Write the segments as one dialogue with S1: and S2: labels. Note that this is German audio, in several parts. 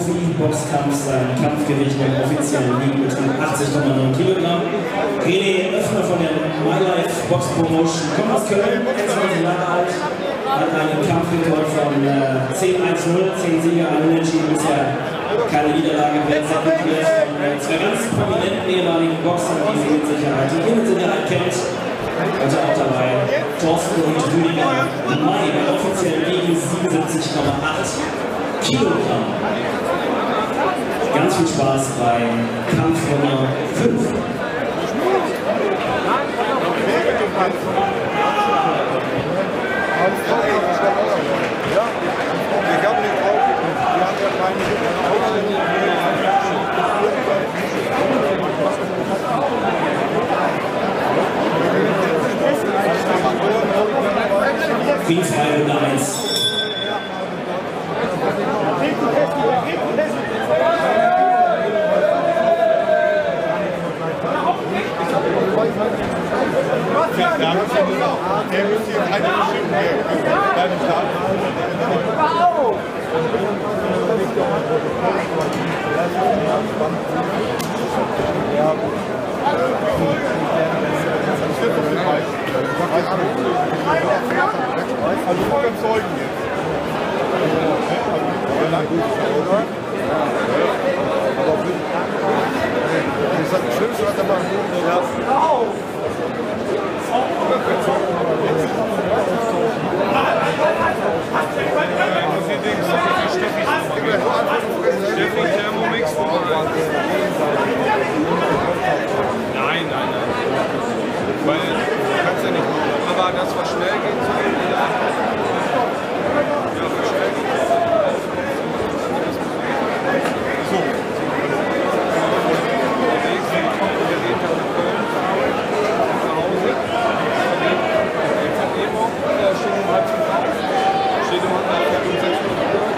S1: Profi-Boxkampf. Sein Kampfgewicht im offiziellen Ligen betrug 80,9 Kilogramm. René Öffner von der My Life Box Promotion kommt aus Köln, 21 Jahre alt, hat einen Kampfrekord von 10-1-0, 10 Siege, 1 Unentschieden, bisher keine Niederlage, wird separiert von zwei ganz prominenten ehemaligen Boxern, die Sie mit Sicherheit kennt. Heute auch dabei Thorsten und Rüdiger May bei offiziellen Ligen 77,8 Kilogramm. Ganz viel Spaß beim Kampf Nummer 5. Wie frei Runde 1.
S2: Der müsste hier keine bestimmte beim Start. Also vor dem Zeugen jetzt. Das ist das Schlimmste, was er macht.
S3: Steffi Thermomix vorbereitet. Nein. Weil du kannst ja nicht. Aber das, was schnell geht, so. Ja, was schnell geht. So. Unterwegs, der geht nach Köln, nach Hause. Jetzt hat Emo, der steht um halb 5 auf. Steht um halb 5 und 6 Uhr.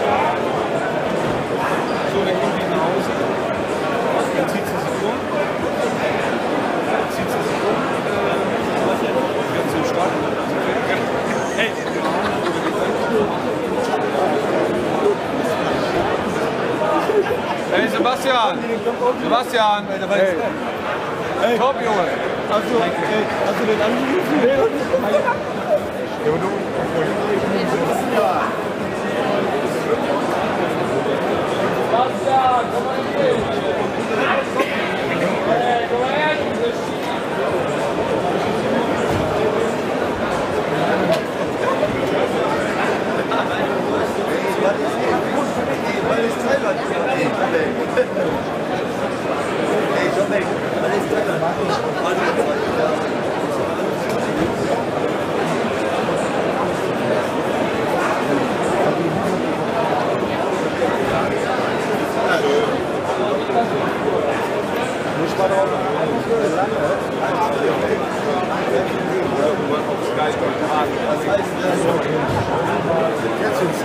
S3: So, dann kommt die nach Hause. Dann zieht sie sich um. Wird zum Start. Hey! Hey Sebastian! Sebastian! Hey! Hey! Top, Junge! Hast du den angerufen? Nee, noch nicht. Ja, aber du? Sebastian, komm mal hier! Hey, komm mal her, Junge!
S2: Weil es Thailand ist. Hey, Dominik, weil es Thailand was heißt das? Jetzt ist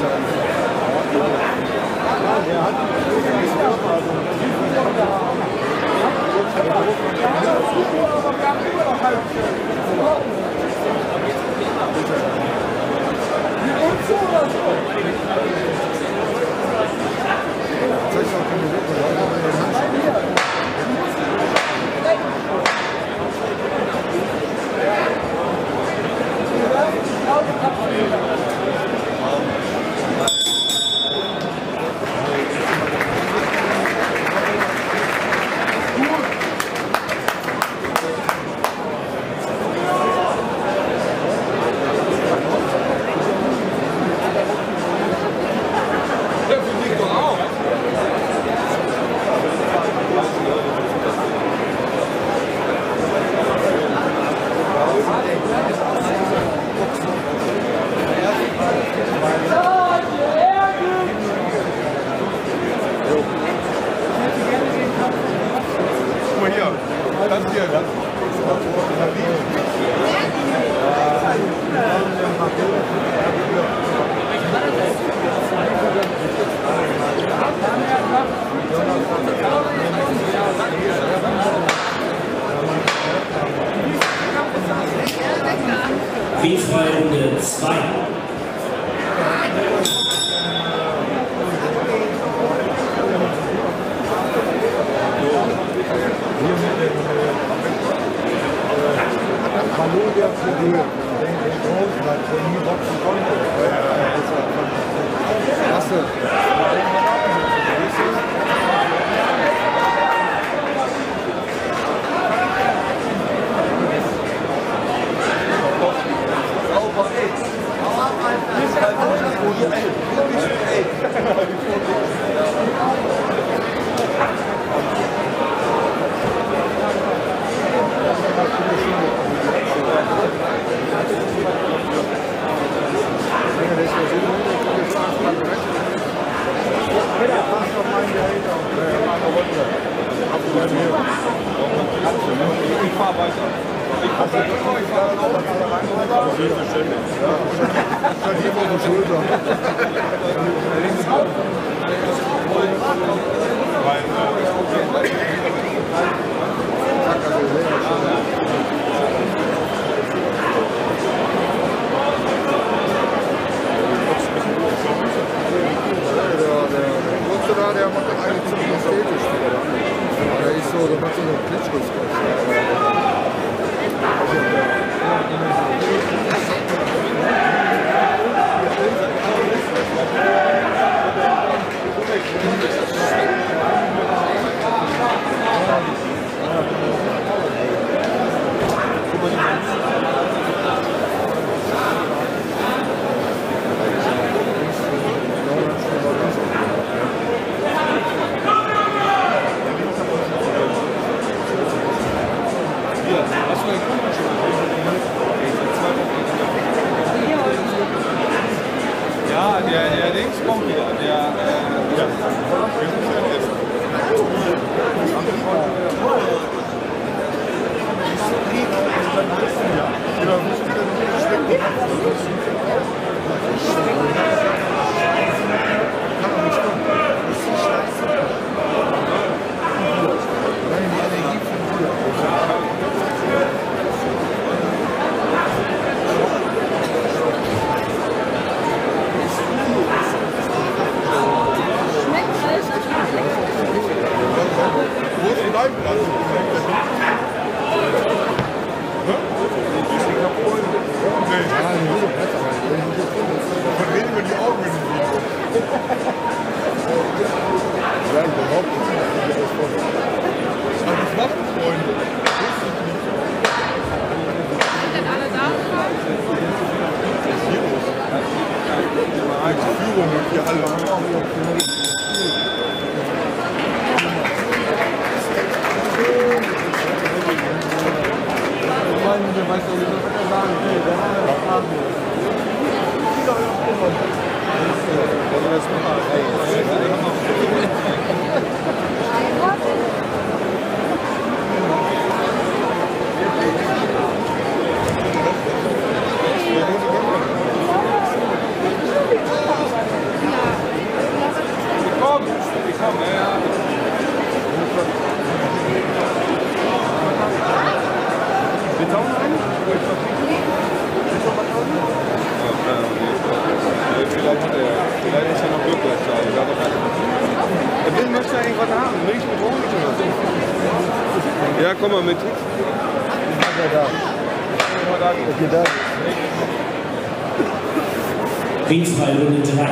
S1: B-frei Runde 2.
S2: Hallo, der Figur. Den großen hat schon nie boxen konnte. Klasse. Sauber, ey.
S3: Ich fahre weiter. Ich fahre
S2: der macht das eigentlich ziemlich ästhetisch. Der ist so, der macht so eine Klitschkos.
S3: Ja, der Dings kommt wieder. Ja, komm mal mit.
S1: Friedensfrei Runde 3.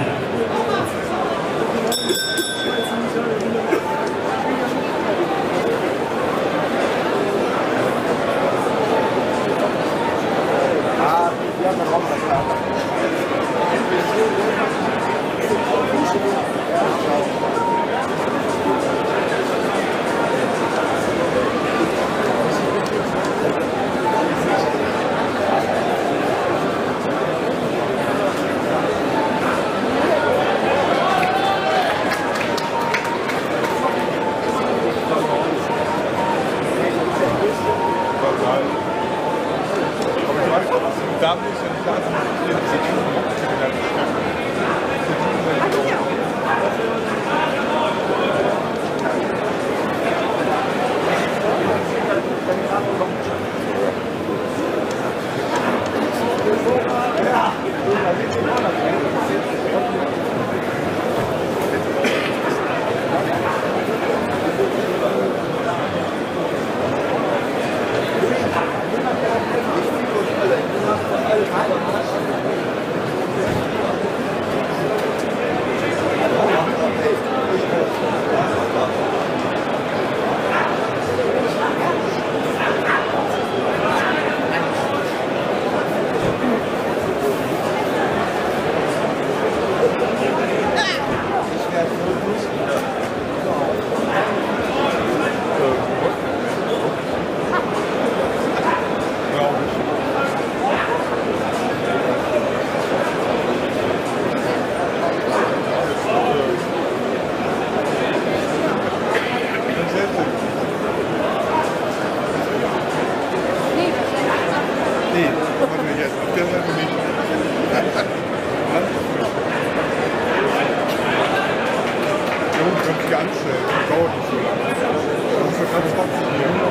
S2: Jungs, ganz ganz schnell. Dauert nicht so lange. Das ist ganz trotzdem.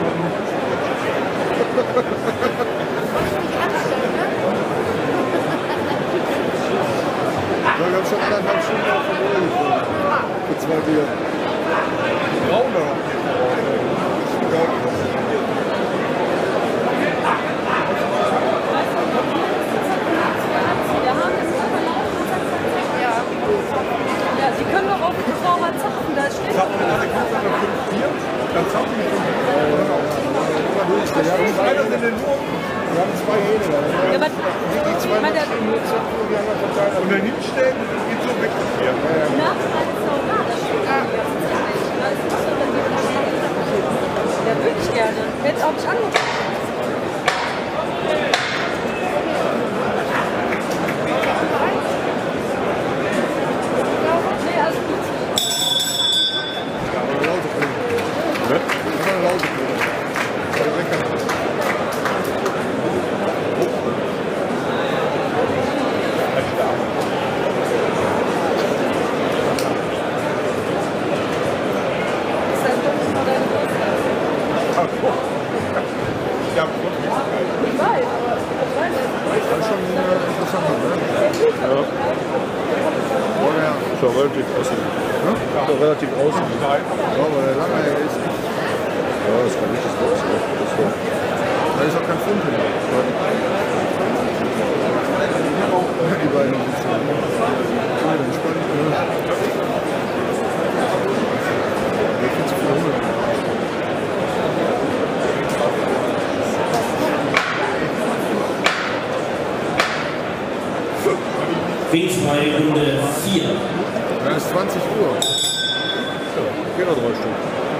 S2: Ich habe schon 1,5 Stunden auf dem Öl für 2 Bier. Braune.
S4: Ja, Sie können doch auch die Frau mal zapfen, da steht doch.
S2: Dann zapfen wir. Wir haben 2 Hähne.
S4: Ja, aber
S2: Die 2
S4: ich meine, der
S2: Maschinen nur zapfen und die anderen verteilen. Und dann hinstellen, geht so weg.
S4: Nachfrage, das stimmt ja die ganze Zeit nicht. Das ist so, wenn die ja, würde ich gerne. Jetzt habe ich angefangen. Nee, alles gut.
S3: Schon relativ außen. Schon relativ außen.
S2: Ja, aber der lange ist.
S3: Ja, das kann nicht das Große.
S2: Da ist auch kein Funke mehr. Die beiden sitzen. Entspannt. Viel zu viel Hunger.
S1: Ringfrei Runde 4.
S2: Ja, es ist 20 Uhr.
S3: Geht noch 3 Stunden.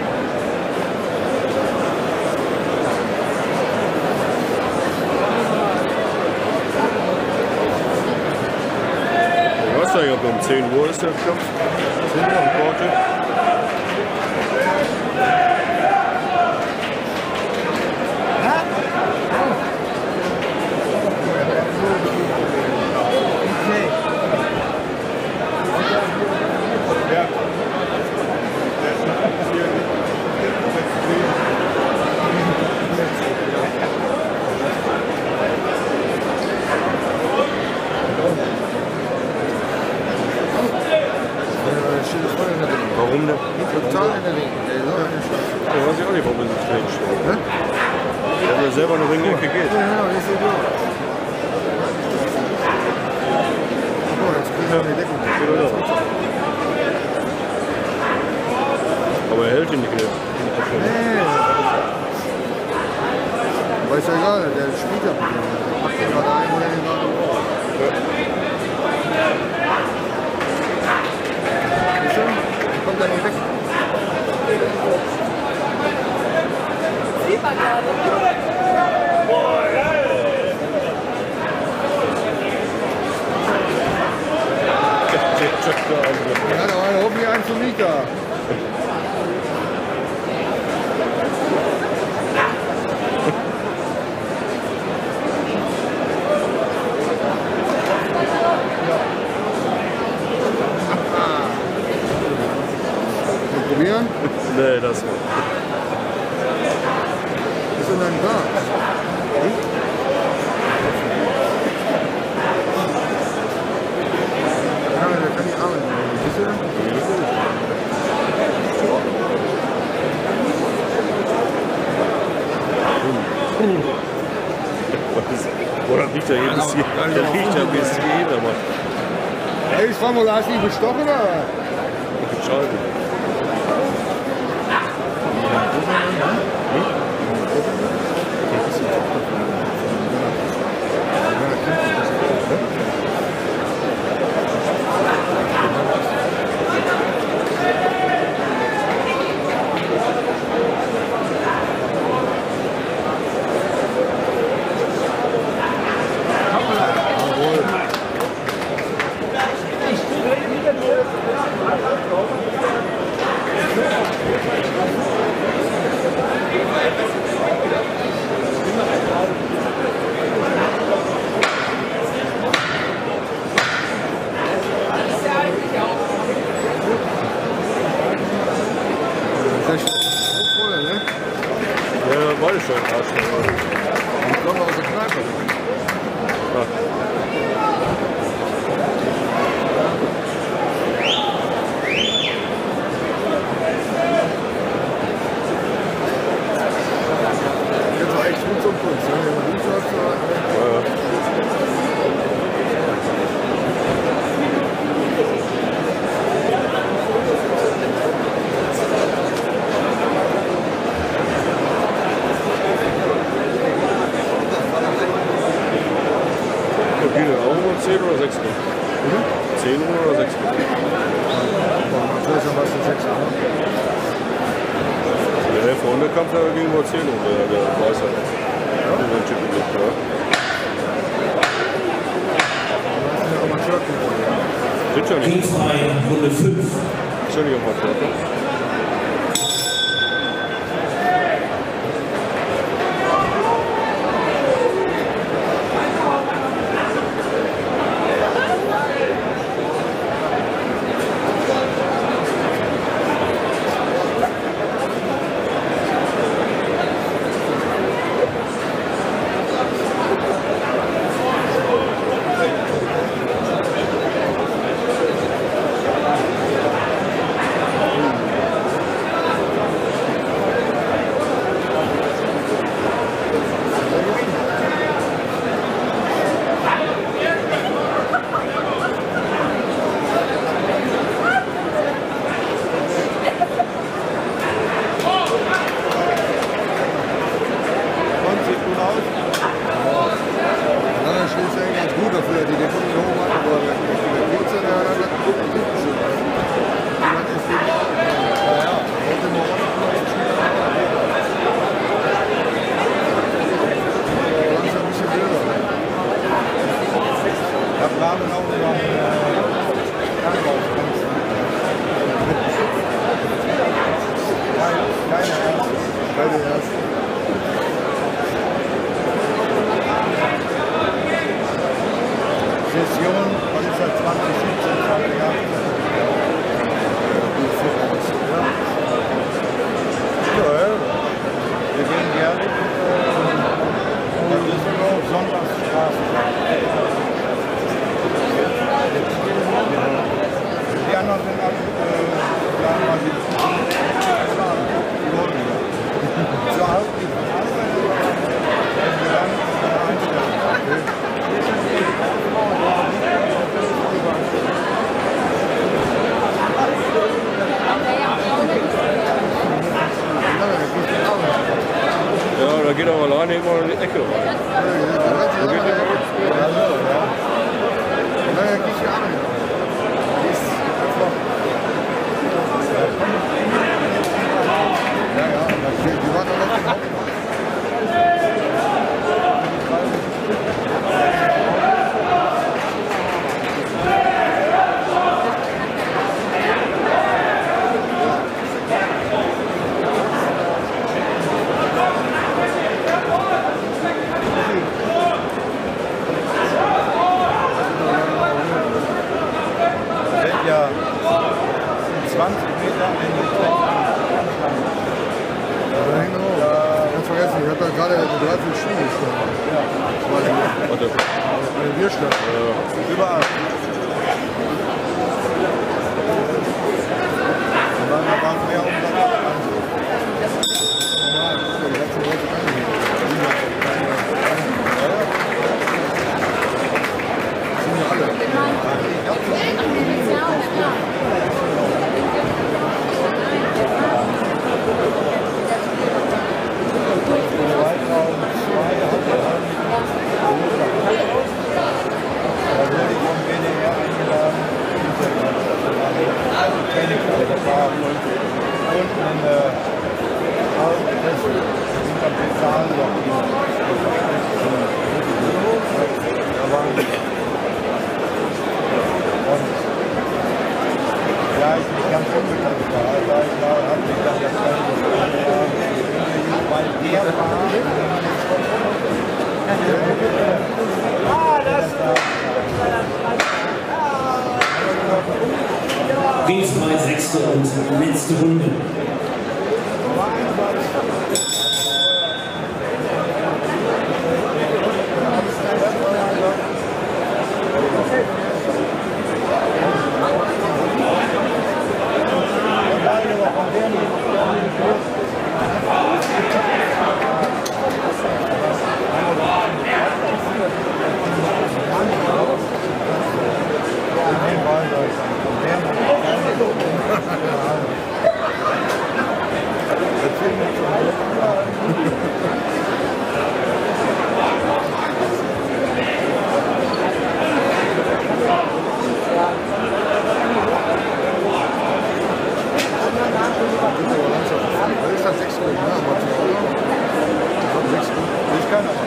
S3: Ich weiß nicht, ob um 10 Uhr ist der Kampf. 10 Uhr am Korte. Warum denn?
S2: Total in der Linken. Der soll ja nicht schlafen.
S3: Ja, weiß ich auch nicht, warum er sich drin steht. Der hat ja selber eine Ringecke geht.
S2: Ja, das ist so. Oh, jetzt kriegen wir die Deckung.
S3: Aber er hält ihn nicht mehr.
S2: Nee. Aber ist ja egal, der spielt ja mit dem. Der packt den gerade ein oder den gerade raus. Siehst du? Der kommt ja nicht weg.
S4: Sieht man gerade.
S2: Ja, da war hoffentlich ein zu Mika. Probieren?
S3: Nee, das war.
S2: Was ist denn dein Glas? Ja, der kann die Arme nehmen. Siehst du?
S3: Oder riecht er hier bis hier? Der riecht ja bis hier, aber.
S2: Hey, ich frage mal, hast du ihn bestochen oder?
S3: Schade. beide schon Arsch.
S2: Die kommen aus der Kneipe.
S3: Ja.
S2: Jetzt war echt gut zum Puls. Wenn ihr mal gut sagt,
S3: Auch nur 10 oder 6 Uhr? 10 Uhr oder 6 Uhr?
S2: das ist ja was für 6 Uhr.
S3: Der vorne Kampf ging nur 10 Uhr, der Weiße. Ja? Den Typen nicht, ja.
S2: Das ist ja Amateurkämpfer.
S3: Sind ja nicht.
S1: G2, Runde 5.
S3: Ist ja nicht Amateur, ne?
S2: Session, was ist das, 2017, 2018? Wir gehen gerne nach Düsseldorf, Sonntagsstraße. Die anderen sind alle, sagen wir mal, die Lohnen. So halt die wenn wir dann einstellen.
S3: Ja, da geht aber alleine immer in die Ecke rein. Da geht immer
S2: ja 20 Meter in die ganz vergessen, ich habe da gerade eine Dreiviertelstunde gestanden. Ja.
S3: Warte.
S2: Eine Bierstadt. Überall. Da waren mehr Umsatz. Ja, die ganzen Leute sind ja alle. Ja, ich bin ganz unbekannt war. Also ich habe mich dann das weil der
S1: G2, 6. und letzte Runde.
S2: ist das 6 Uhr, ne? Aber ich kann aber.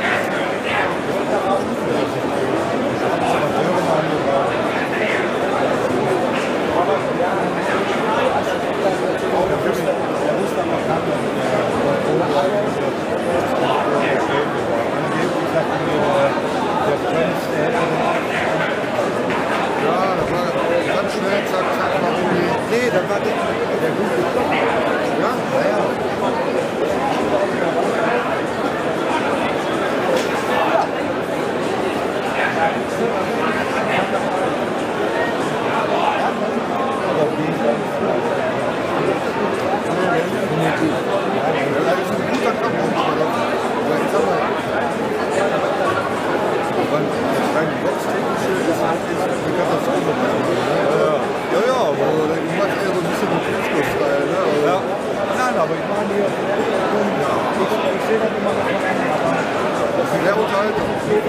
S2: Ja, das war ganz schnell, zack, zack, mal irgendwie. Nee, das war der gute. Ja? Ja. Das ist ein guter Kampf. Aber ich sag mal, rein boxtechnisch ist eine Katastrophe. Ja, aber ich mach eher so ein bisschen den Klitschko-Style. Ne? Ja. Nein, aber ich meine hier, ich sehe das immer noch von einem. Das ist sehr unterhaltsam.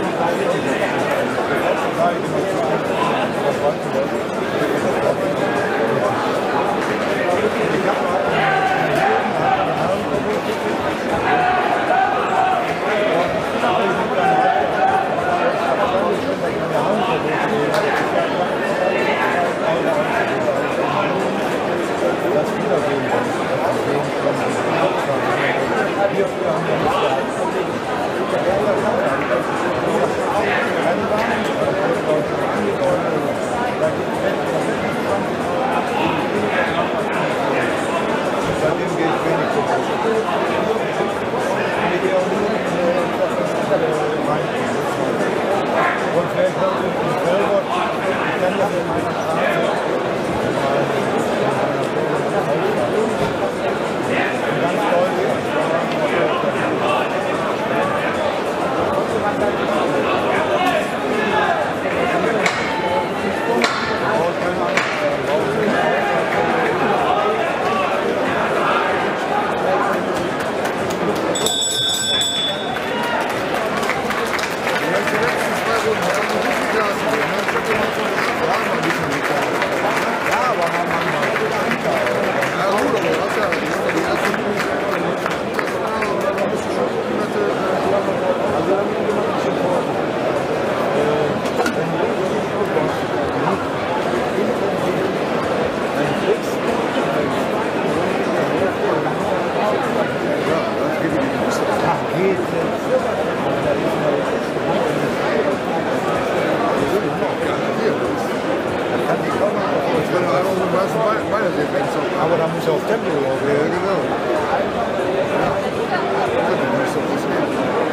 S2: Aber da muss ja auf Tempo laufen. Ja, genau. Ja. Das ist doch das geht.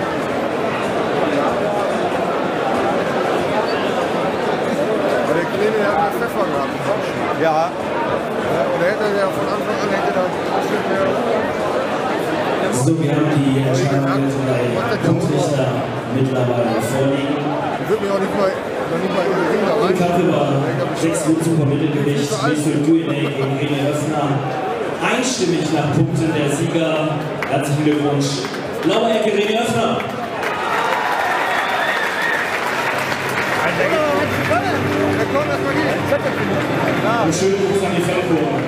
S2: Aber der Kleine, der hat mal Pfeffer gehabt. Ja. Und der hätte ja von Anfang an hätte da ein bisschen mehr.
S1: So, wir haben die Entscheidung der Punktrichter mittlerweile vorliegen.
S2: Ich würde mich auch nicht mal in den Ring da rein.
S1: Die Kampf über 6 Super Mittelgewicht, Michel Guinea gegen René Öffner. Einstimmig nach Punkten der Sieger. Herzlichen Glückwunsch. Blaue Ecke, René Öffner. Einen schönen Gruß an die Feldkurve.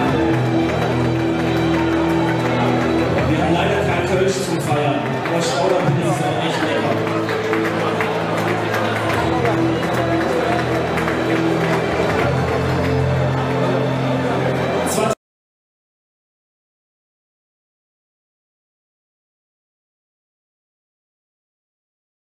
S1: Wir haben leider kein Kölsch zum Feiern.